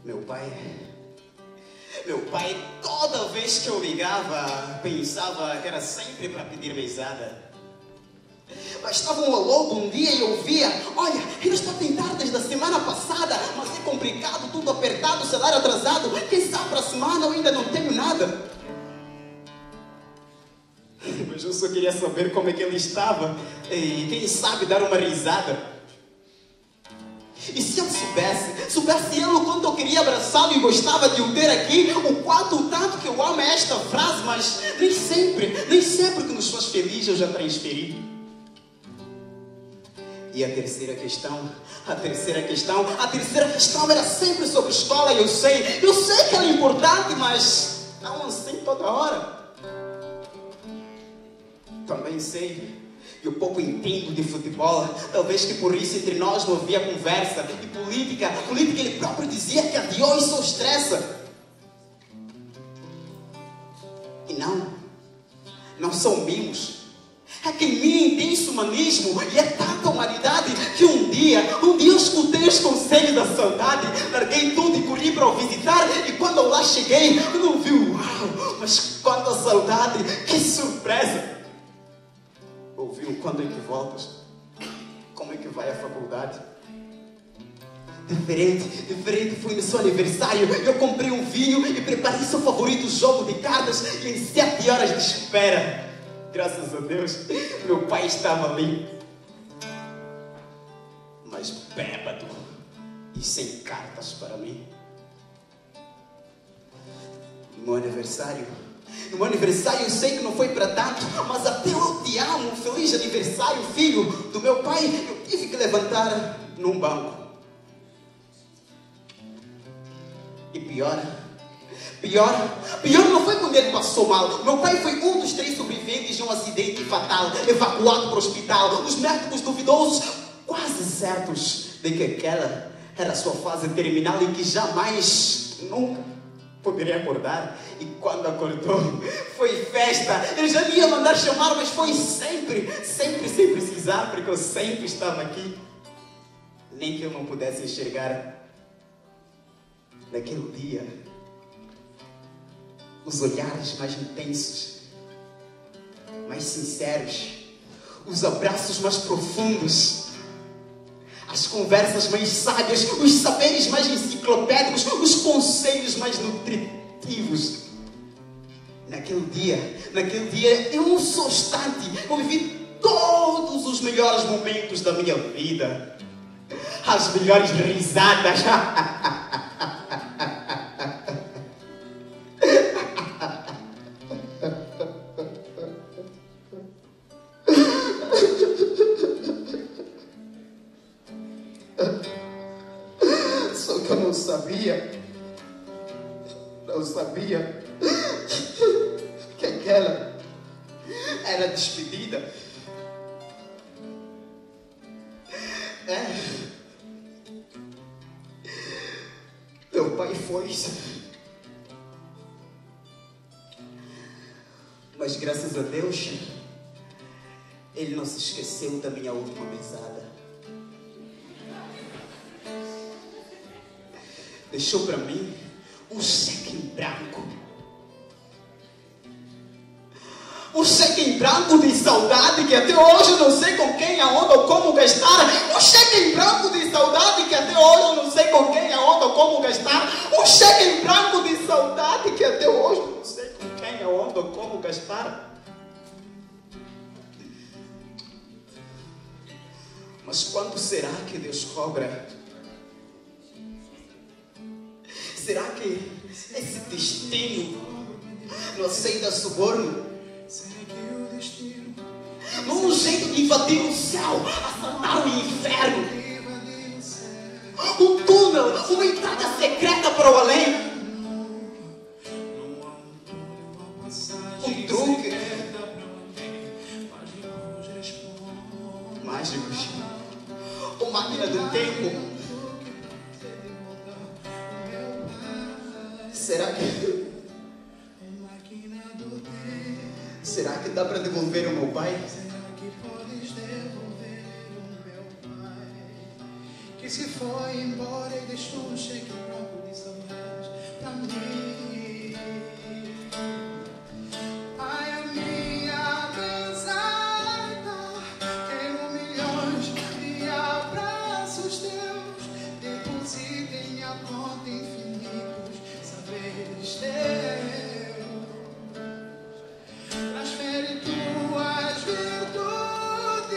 Meu pai, toda vez que eu ligava, pensava que era sempre para pedir mesada. Mas estava um lobo um dia e eu via, olha, ele está tentando desde a semana passada, mas é complicado, tudo apertado, salário atrasado, quem sabe para a semana eu ainda não tenho nada. Mas eu só queria saber como é que ele estava e quem sabe dar uma risada. E se eu soubesse ele o quanto eu queria abraçá-lo e gostava de o ter aqui, o tanto que eu amo esta frase, mas nem sempre que nos faz feliz eu já transferi. E a terceira questão era sempre sobre escola, e eu sei que ela é importante, mas não assim toda hora. Também sei, e eu pouco entendo de futebol, talvez que por isso entre nós não havia conversa. E política ele próprio dizia que adiou e só estressa. E não são mimos. É que em mim tem esse humanismo e é tanta humanidade que um dia eu escutei os conselhos da saudade, larguei tudo e corri para o visitar, e quando eu lá cheguei, eu não vi o uau, mas quando a saudade, que surpresa! Ouviu quando é que voltas? Como é que vai a faculdade? Diferente foi no seu aniversário. Eu comprei um vinho e preparei seu favorito jogo de cartas, e em 7 horas de espera, graças a Deus, meu pai estava ali, mas bêbado e sem cartas para mim. No meu aniversário eu sei que não foi para tanto, mas até eu te amo, feliz aniversário, filho do meu pai, eu tive que levantar num banco. E pior não foi quando ele passou mal. Meu pai foi um dos 3 sobreviventes de um acidente fatal, evacuado para o hospital. Os médicos duvidosos, quase certos de que aquela era a sua fase terminal e que jamais, nunca poderia acordar. E quando acordou, foi festa. Ele já me ia mandar chamar, mas foi sempre sem precisar, porque eu sempre estava aqui. Nem que eu não pudesse enxergar. Naquele dia, os olhares mais intensos, mais sinceros, os abraços mais profundos, as conversas mais sábias, os saberes mais enciclopédicos, os conselhos mais nutritivos. Naquele dia, em um só instante, eu vivi todos os melhores momentos da minha vida, as melhores risadas. Só que eu não sabia que aquela era despedida. Meu pai foi, mas graças a Deus ele não se esqueceu da minha última mesada. Deixou para mim um cheque em branco. Um cheque em branco de saudade que até hoje eu não sei com quem, aonde ou como gastar. Um cheque em branco de saudade que até hoje eu não sei com quem, aonde ou como gastar. Um cheque em branco de saudade que até hoje eu não sei com quem, aonde ou como gastar. Mas quando será que Deus cobra? Será que esse destino não aceita suborno? Não é um jeito de invadir o céu, assaltar o inferno? Um túnel, uma entrada secreta para o além? Um truque? Mágicos? Ou máquina do tempo? Será que dá para devolver o meu pai? Que se foi embora e deixou um cheque branco de só és pra mim. Pai, a minha mesada queimou milhões de abraços teus, deposita em minha conta infinitos saberes teus. Transfere tuas virtudes,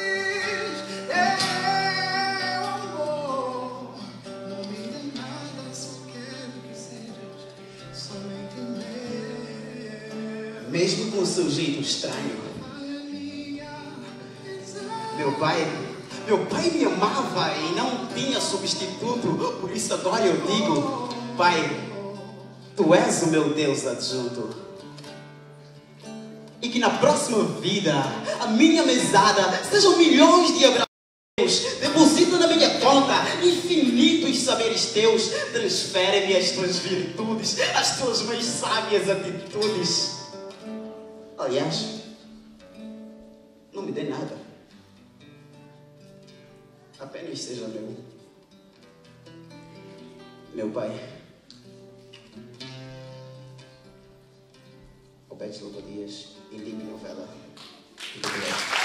teu amor. Não me dê nada, só quero que sejas somente meu. Mesmo com o seu jeito estranho, meu pai me amava e não tinha substituto. Por isso agora eu digo: Pai, Tu és o meu Deus adjunto. E que na próxima vida a minha mesada sejam milhões de abraços, deposita na minha conta infinitos saberes teus, transfere-me as tuas virtudes, as tuas mais sábias atitudes. Aliás, não me dê nada, apenas seja meu Pai. Obed Lobo Dias e Ligue Novela.